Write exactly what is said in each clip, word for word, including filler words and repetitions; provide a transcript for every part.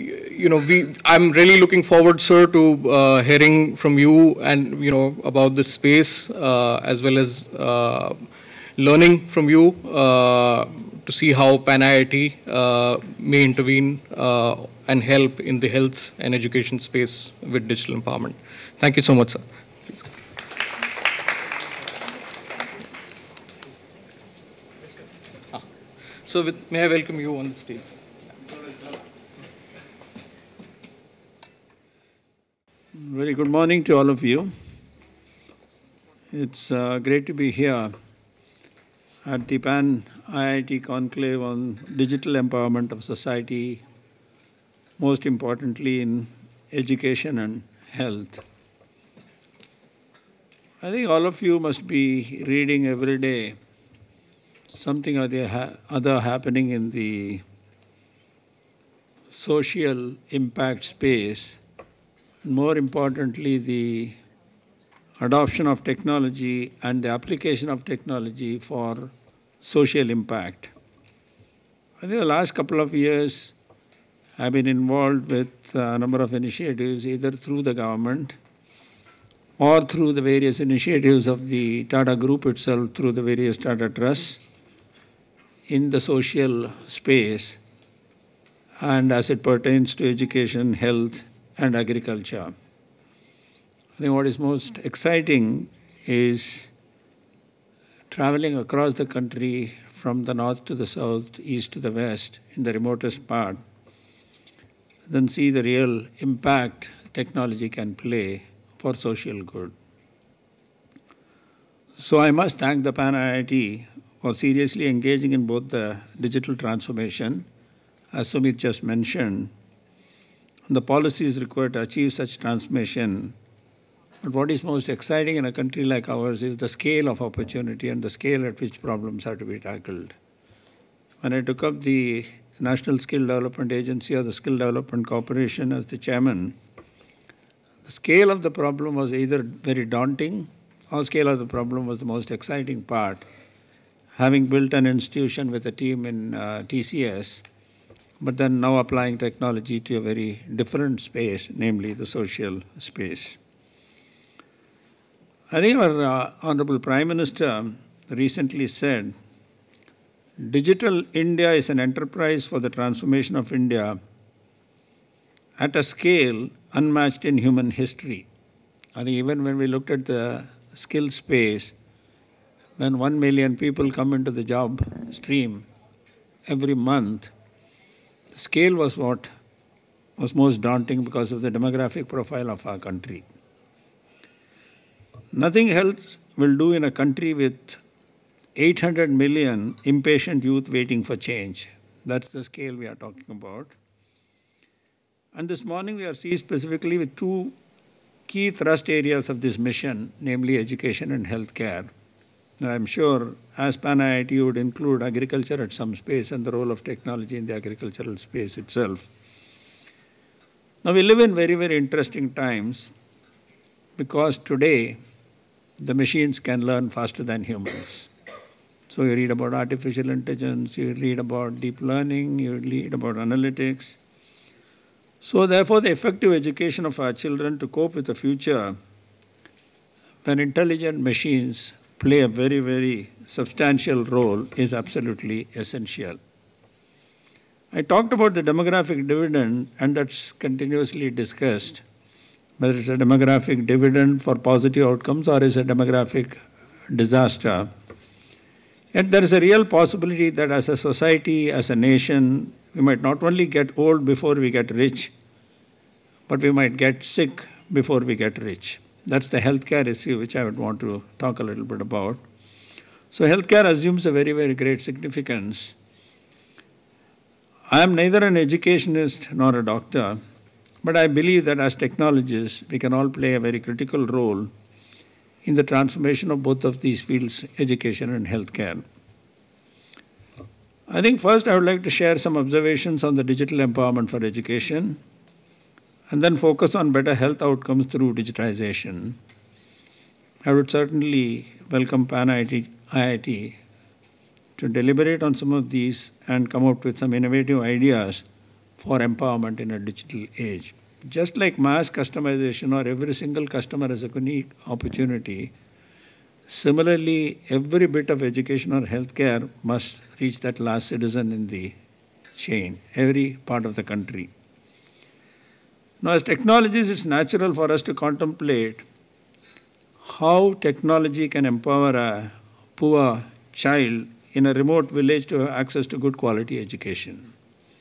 you know, we, I'm really looking forward, sir, to uh, hearing from you and, you know, about this space, uh, as well as uh, learning from you uh, to see how Pan I I T uh, may intervene uh, and help in the health and education space with digital empowerment. Thank you so much, sir. Please. Ah. So with, may I welcome you on the stage? Very good morning to all of you. It's uh, great to be here at the Pan I I T Conclave on digital empowerment of society, most importantly in education and health. I think all of you must be reading every day something or the ha other happening in the social impact space, and more importantly, the adoption of technology and the application of technology for social impact. I think the last couple of years I've been involved with a number of initiatives, either through the government or through the various initiatives of the Tata Group itself, through the various Tata Trusts in the social space and as it pertains to education, health and agriculture. I think what is most exciting is traveling across the country from the north to the south, east to the west, in the remotest part, then see the real impact technology can play for social good. So I must thank the Pan I I T for seriously engaging in both the digital transformation, as Sumit just mentioned, and the policies required to achieve such transformation. But what is most exciting in a country like ours is the scale of opportunity and the scale at which problems have to be tackled. When I took up the National Skill Development Agency or the Skill Development Corporation as the chairman, the scale of the problem was either very daunting or scale of the problem was the most exciting part. Having built an institution with a team in uh, T C S, but then now applying technology to a very different space, namely the social space. I think our uh, Honorable Prime Minister recently said, Digital India is an enterprise for the transformation of India at a scale unmatched in human history. I think even when we looked at the skill space, when one million people come into the job stream every month, the scale was what was most daunting because of the demographic profile of our country. Nothing else will do in a country with eight hundred million impatient youth waiting for change. That's the scale we are talking about. And this morning we are seized specifically with two key thrust areas of this mission, namely education and healthcare. I'm sure as Pan I I T would include agriculture at some space and the role of technology in the agricultural space itself. Now we live in very, very interesting times because today the machines can learn faster than humans. So you read about artificial intelligence, you read about deep learning, you read about analytics. So therefore the effective education of our children to cope with the future when intelligent machines play a very, very substantial role is absolutely essential. I talked about the demographic dividend, and that's continuously discussed, whether it's a demographic dividend for positive outcomes or is a demographic disaster. Yet there is a real possibility that as a society, as a nation, we might not only get old before we get rich, but we might get sick before we get rich. That's the healthcare issue which I would want to talk a little bit about. So healthcare assumes a very, very great significance. I am neither an educationist nor a doctor, but I believe that as technologists, we can all play a very critical role in the transformation of both of these fields, education and healthcare. I think first I would like to share some observations on the digital empowerment for education, and then focus on better health outcomes through digitization. I would certainly welcome Pan I I T to deliberate on some of these and come up with some innovative ideas for empowerment in a digital age. Just like mass customization or every single customer has a unique opportunity, similarly, every bit of education or healthcare must reach that last citizen in the chain, every part of the country. Now, as technologies, it's natural for us to contemplate how technology can empower a poor child in a remote village to have access to good quality education.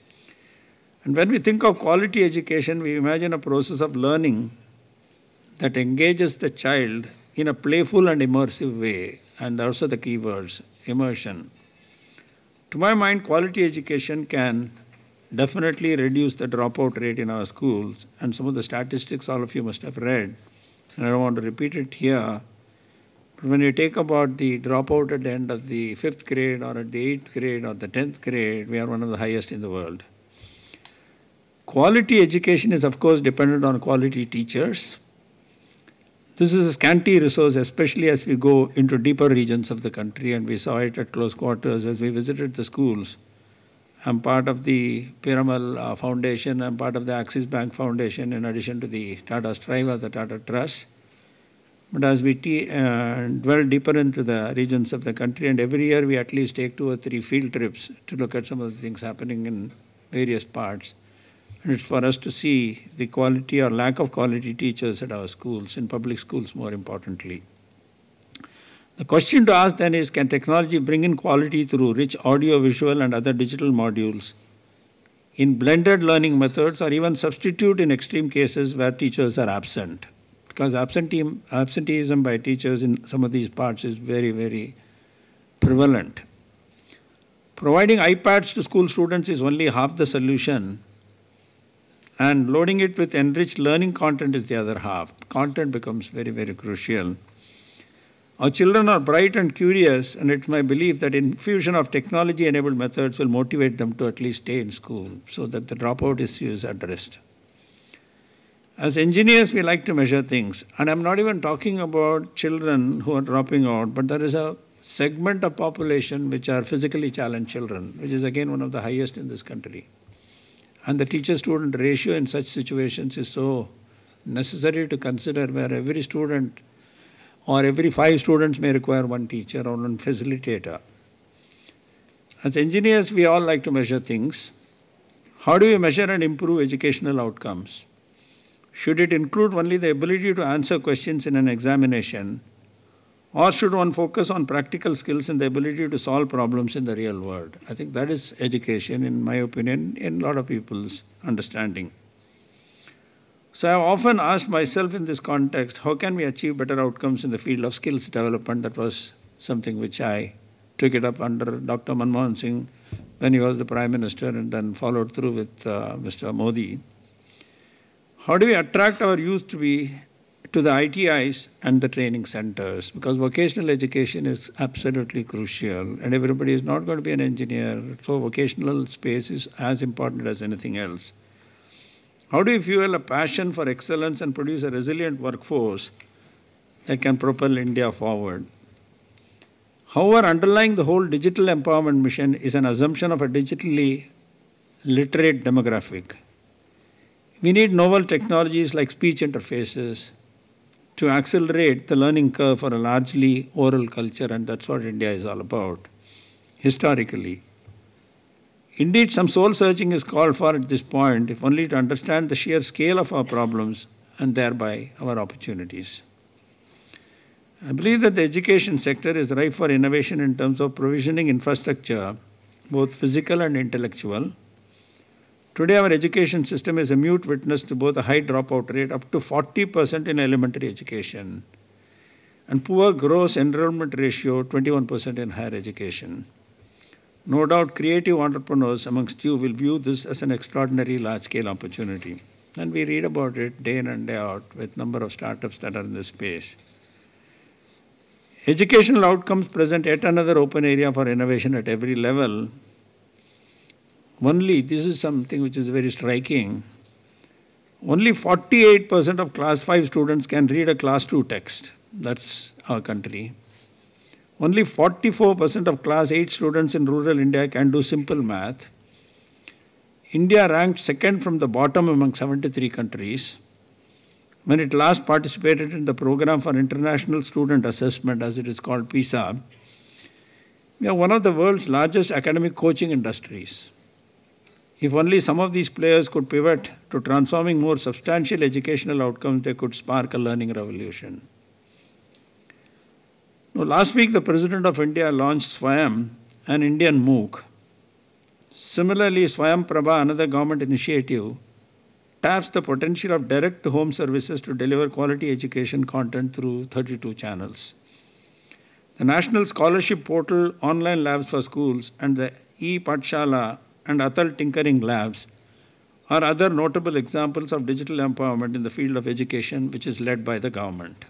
And when we think of quality education, we imagine a process of learning that engages the child in a playful and immersive way, and also the keywords, immersion. To my mind, quality education can definitely reduce the dropout rate in our schools, and some of the statistics all of you must have read, and I don't want to repeat it here. But when you take about the dropout at the end of the fifth grade or at the eighth grade or the tenth grade, we are one of the highest in the world. Quality education is, of course, dependent on quality teachers. This is a scanty resource, especially as we go into deeper regions of the country, and we saw it at close quarters as we visited the schools. I'm part of the Piramal uh, Foundation, I'm part of the Axis Bank Foundation, in addition to the Tata Strive or the Tata Trust. But as we t- uh, dwell deeper into the regions of the country, and every year we at least take two or three field trips to look at some of the things happening in various parts. And it's for us to see the quality or lack of quality teachers at our schools, in public schools more importantly. The question to ask then is, can technology bring in quality through rich audio, visual and other digital modules in blended learning methods, or even substitute in extreme cases where teachers are absent? Because absentee, absenteeism by teachers in some of these parts is very, very prevalent. Providing iPads to school students is only half the solution, and loading it with enriched learning content is the other half. Content becomes very, very crucial. Our children are bright and curious, and it's my belief that infusion of technology-enabled methods will motivate them to at least stay in school so that the dropout issue is addressed. As engineers, we like to measure things, and I'm not even talking about children who are dropping out, but there is a segment of population which are physically challenged children, which is again one of the highest in this country. And the teacher-student ratio in such situations is so necessary to consider, where every student or every five students may require one teacher or one facilitator. As engineers, we all like to measure things. How do we measure and improve educational outcomes? Should it include only the ability to answer questions in an examination, or should one focus on practical skills and the ability to solve problems in the real world? I think that is education, in my opinion, in a lot of people's understanding. So I have often asked myself in this context, how can we achieve better outcomes in the field of skills development? That was something which I took it up under Doctor Manmohan Singh when he was the Prime Minister, and then followed through with uh, Mister Modi. How do we attract our youth to be to the I T Is and the training centers? Because vocational education is absolutely crucial, and everybody is not going to be an engineer, so vocational space is as important as anything else. How do we fuel a passion for excellence and produce a resilient workforce that can propel India forward? However, underlying the whole digital empowerment mission is an assumption of a digitally literate demographic. We need novel technologies like speech interfaces to accelerate the learning curve for a largely oral culture, and that's what India is all about, historically. Indeed, some soul searching is called for at this point, if only to understand the sheer scale of our problems and thereby our opportunities. I believe that the education sector is ripe for innovation in terms of provisioning infrastructure, both physical and intellectual. Today, our education system is a mute witness to both a high dropout rate, up to forty percent in elementary education, and poor gross enrollment ratio, twenty-one percent in higher education. No doubt creative entrepreneurs amongst you will view this as an extraordinary large-scale opportunity. And we read about it day in and day out with number of startups that are in this space. Educational outcomes present yet another open area for innovation at every level. Only, this is something which is very striking, only forty-eight percent of class five students can read a class two text. That's our country. Only forty-four percent of class eight students in rural India can do simple math. India ranked second from the bottom among seventy-three countries when it last participated in the Program for International Student Assessment, as it is called, PISA. We are one of the world's largest academic coaching industries. If only some of these players could pivot to transforming more substantial educational outcomes, they could spark a learning revolution. Now, last week, the President of India launched Swayam, an Indian MOOC. Similarly, Swayam Prabha, another government initiative, taps the potential of direct-to-home services to deliver quality education content through thirty-two channels. The National Scholarship Portal, Online Labs for Schools, and the e-Pathshala and Atal Tinkering Labs are other notable examples of digital empowerment in the field of education, which is led by the government.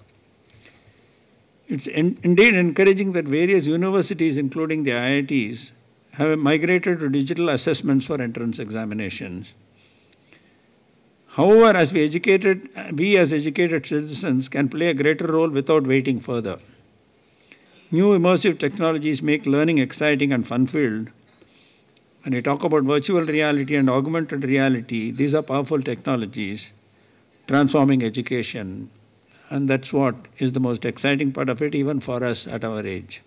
It's in, indeed encouraging that various universities, including the I I Ts, have migrated to digital assessments for entrance examinations. However, as we educated, we as educated citizens can play a greater role without waiting further. New immersive technologies make learning exciting and fun-filled. When we talk about virtual reality and augmented reality, these are powerful technologies transforming education. And that's what is the most exciting part of it, even for us at our age.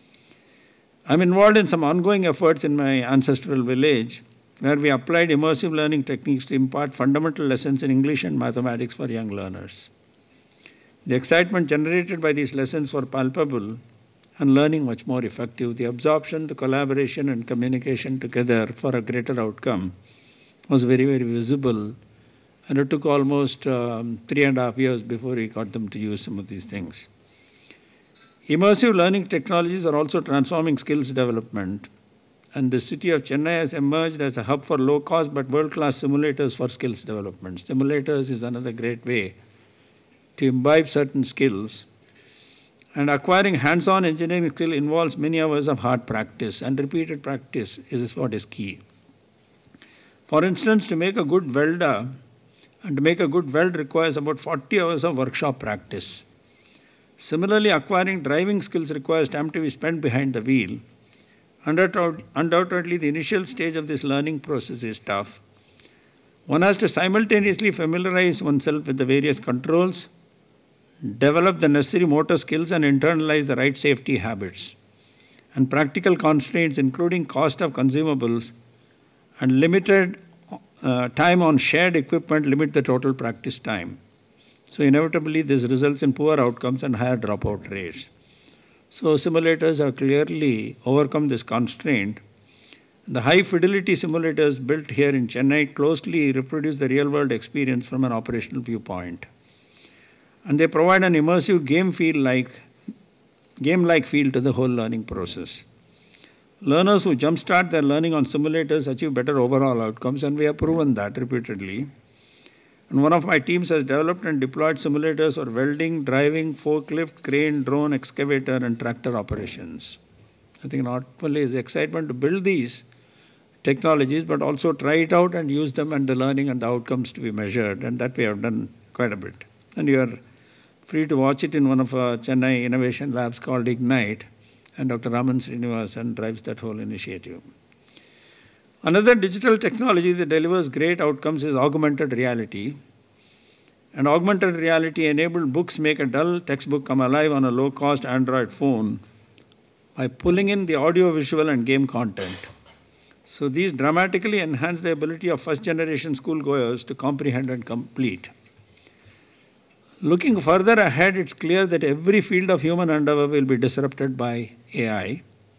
I'm involved in some ongoing efforts in my ancestral village, where we applied immersive learning techniques to impart fundamental lessons in English and mathematics for young learners. The excitement generated by these lessons were palpable and learning much more effective. The absorption, the collaboration and communication together for a greater outcome was very, very visible. And it took almost um, three and a half years before we got them to use some of these things. Immersive learning technologies are also transforming skills development. And the city of Chennai has emerged as a hub for low-cost but world-class simulators for skills development. Simulators is another great way to imbibe certain skills. And acquiring hands-on engineering skill involves many hours of hard practice, and repeated practice is what is key. For instance, to make a good welder, and to make a good weld requires about forty hours of workshop practice. Similarly, acquiring driving skills requires time to be spent behind the wheel. Undoubtedly, the initial stage of this learning process is tough. One has to simultaneously familiarize oneself with the various controls, develop the necessary motor skills, and internalize the right safety habits. And practical constraints, including cost of consumables and limited uh, time on shared equipment, limit the total practice time. So inevitably, this results in poor outcomes and higher dropout rates. So simulators have clearly overcome this constraint. The high-fidelity simulators built here in Chennai closely reproduce the real-world experience from an operational viewpoint. And they provide an immersive game feel like, game-like feel to the whole learning process. Learners who jumpstart their learning on simulators achieve better overall outcomes, and we have proven that repeatedly. And one of my teams has developed and deployed simulators for welding, driving, forklift, crane, drone, excavator, and tractor operations. I think not only is the excitement to build these technologies, but also try it out and use them, and the learning and the outcomes to be measured, and that we have done quite a bit. And you are free to watch it in one of our Chennai innovation labs called Ignite, and Doctor Raman Srinivasan drives that whole initiative. Another digital technology that delivers great outcomes is augmented reality. And augmented reality-enabled books make a dull textbook come alive on a low-cost Android phone by pulling in the audio-visual and game content. So these dramatically enhance the ability of first-generation schoolgoers to comprehend and complete. Looking further ahead, it's clear that every field of human endeavor will be disrupted by A I.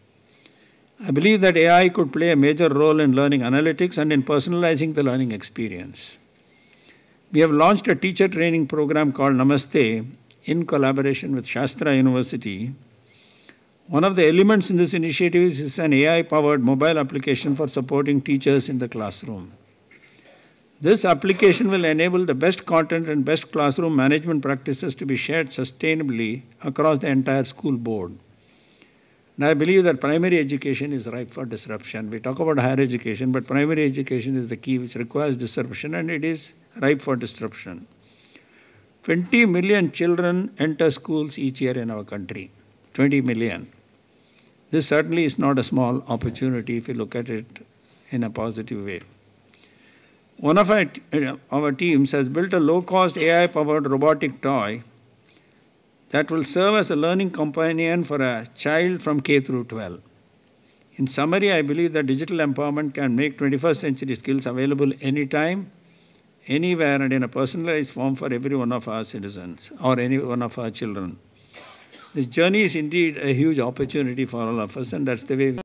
I believe that A I could play a major role in learning analytics and in personalizing the learning experience. We have launched a teacher training program called Namaste in collaboration with Shastra University. One of the elements in this initiative is an A I-powered mobile application for supporting teachers in the classroom. This application will enable the best content and best classroom management practices to be shared sustainably across the entire school board. And I believe that primary education is ripe for disruption. We talk about higher education, but primary education is the key which requires disruption, and it is ripe for disruption. twenty million children enter schools each year in our country. twenty million. This certainly is not a small opportunity if you look at it in a positive way. one of our, uh, our teams has built a low-cost A I-powered robotic toy that will serve as a learning companion for a child from K through twelve. In summary, I believe that digital empowerment can make twenty-first century skills available anytime, anywhere, and in a personalized form for every one of our citizens or any one of our children. This journey is indeed a huge opportunity for all of us, and that's the way